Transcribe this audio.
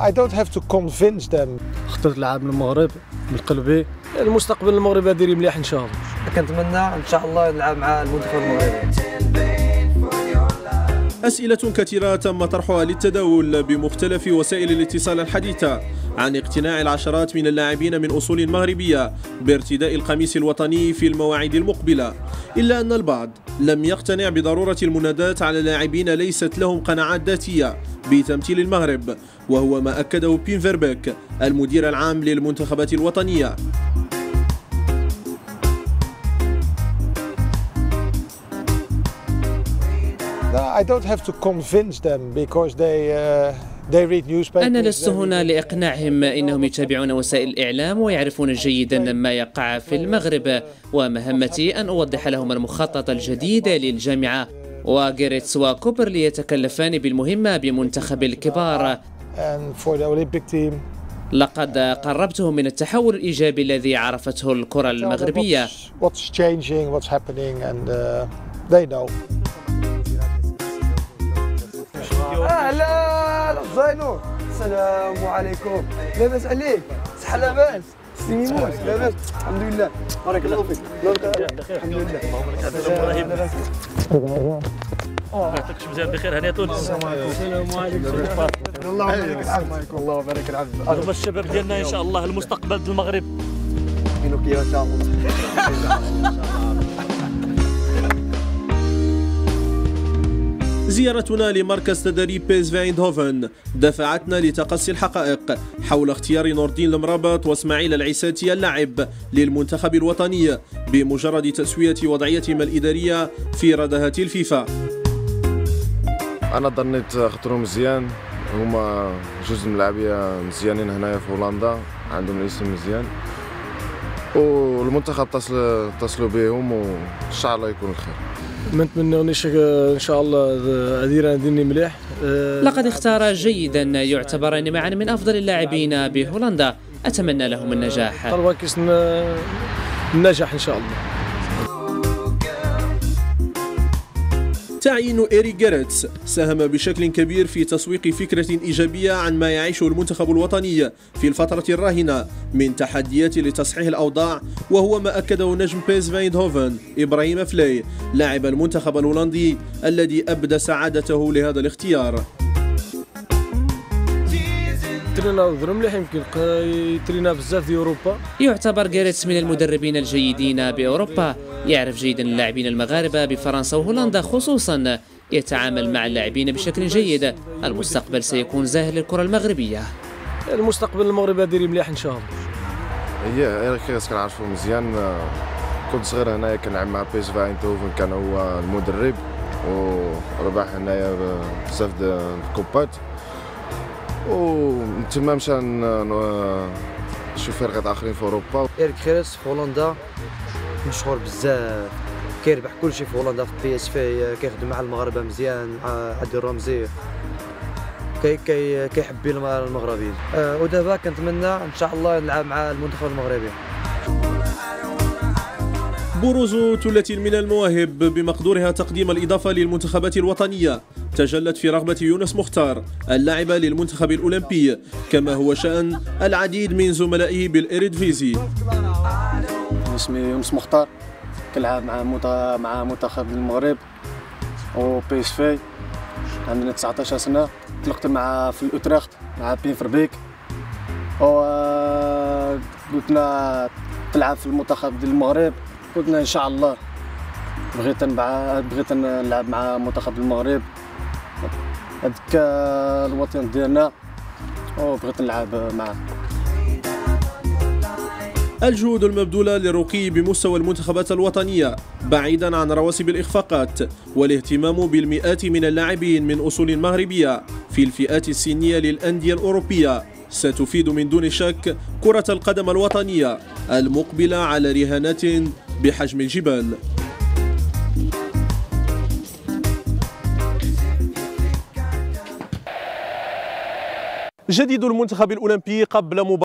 I don't have to convince them. اخترت اللاعب من المغرب من قلبي. المستقبل المغرب داير مليح ان شاء الله. كنتمنى ان شاء الله نلعب مع المنتخب المغربي. أسئلة كثيرة تم طرحها للتداول بمختلف وسائل الاتصال الحديثة عن اقتناع العشرات من اللاعبين من أصول مغربية بارتداء القميص الوطني في المواعيد المقبلة، إلا أن البعض لم يقتنع بضرورة المناداة على لاعبين ليست لهم قناعات ذاتية بتمثيل المغرب، وهو ما أكده بين فيربيك المدير العام للمنتخبات الوطنية. I don't have to convince them because they read newspapers. أنا لست هنا لإقناعهم، إنهم يتابعون وسائل الإعلام ويعرفون جيدا ما يقع في المغرب، ومهمتي أن أوضح لهم المخطط الجديد للجامعة. وغيريتس وكوبرلي يتكلفان بالمهمة بمنتخب الكبار. لقد قربتهم من التحول الإيجابي الذي عرفته الكرة المغربية. اهلا زينور، السلام عليكم. لاباس عليك؟ صحة لاباس؟ سي ميمون لاباس؟ الحمد لله، بارك الله فيك. الحمد لله. يعطيك مزيان بخير. هاني تونس. السلام عليكم. الله يبارك العبد. الله يبارك العبد. هما الشباب ديالنا ان شاء الله المستقبل ديال المغرب. بينوكيو ان شاء الله. زيارتنا لمركز تدريب بي اس في ايندهوفن دفعتنا لتقصي الحقائق حول اختيار نور الدين المرابط واسماعيل العساتي اللاعب للمنتخب الوطني بمجرد تسوية وضعيتهما الإدارية في ردهات الفيفا. أنا ظنيت اختاروا مزيان، هما جزء من اللاعبية مزيانين هنايا في هولندا، عندهم الاسم مزيان، والمنتخب اتصلوا بهم وإن شاء الله يكون الخير. ما نتمنونيش ان شاء الله ديرني مليح. لقد اختار جيدا، يعتبران معا من افضل اللاعبين بهولندا. اتمنى لهم النجاح. طلباكيس النجاح ان شاء الله. تعيين إيريك غيريتس ساهم بشكل كبير في تسويق فكرة إيجابية عن ما يعيشه المنتخب الوطني في الفترة الراهنة من تحديات لتصحيح الأوضاع، وهو ما أكده نجم بي اس في ايندهوفن إبراهيم فلاي لاعب المنتخب الهولندي الذي أبدى سعادته لهذا الاختيار. ترينا مليح، يمكن يترينا بزاف في اوروبا. يعتبر غيريتس من المدربين الجيدين باوروبا، يعرف جيدا اللاعبين المغاربه بفرنسا وهولندا خصوصا، يتعامل مع اللاعبين بشكل جيد. المستقبل سيكون زاهر للكره المغربيه. المستقبل المغربي داير مليح ان شاء الله. هي إيريك غيريتس كنعرفو مزيان، كنت صغير هنايا كنلعب مع بي اس في ايندهوفن، كان هو المدرب وربح هنايا بزاف د الكوبات، ومن تما مشى نشوف فرقات اخرين في اوروبا. إيريك غيريتس في هولندا مشهور بزاف، كيربح كلشي في هولندا في بي اس في، كيخدم مع المغاربه مزيان، مع عادل رمزي، كيحب المغربيين. ودابا كنتمنى ان شاء الله نلعب مع المنتخب المغربي. بروز ثلة من المواهب بمقدورها تقديم الإضافة للمنتخبات الوطنية تجلت في رغبة يونس مختار اللاعب للمنتخب الأولمبي، كما هو شأن العديد من زملائه بالإيريدفيزي. اسمي يونس مختار، كنلعب مع منتخب المغرب و بي اس في، عندنا 19 سنة. تلقت في الأوتريخت مع بين فيربيك، قلتنا تلعب في المنتخب ديال المغرب، قلنا ان شاء الله. بغيت نلعب مع منتخب المغرب، هذاك الوطن ديالنا، وبغيت نلعب معاه. الجهود المبذولة للرقي بمستوى المنتخبات الوطنية بعيدا عن رواسب الإخفاقات والاهتمام بالمئات من اللاعبين من أصول مغربية في الفئات السنية للأندية الأوروبية ستفيد من دون شك كرة القدم الوطنية المقبلة على رهانات بحجم الجبال. جديد المنتخب الأولمبي قبل مباراة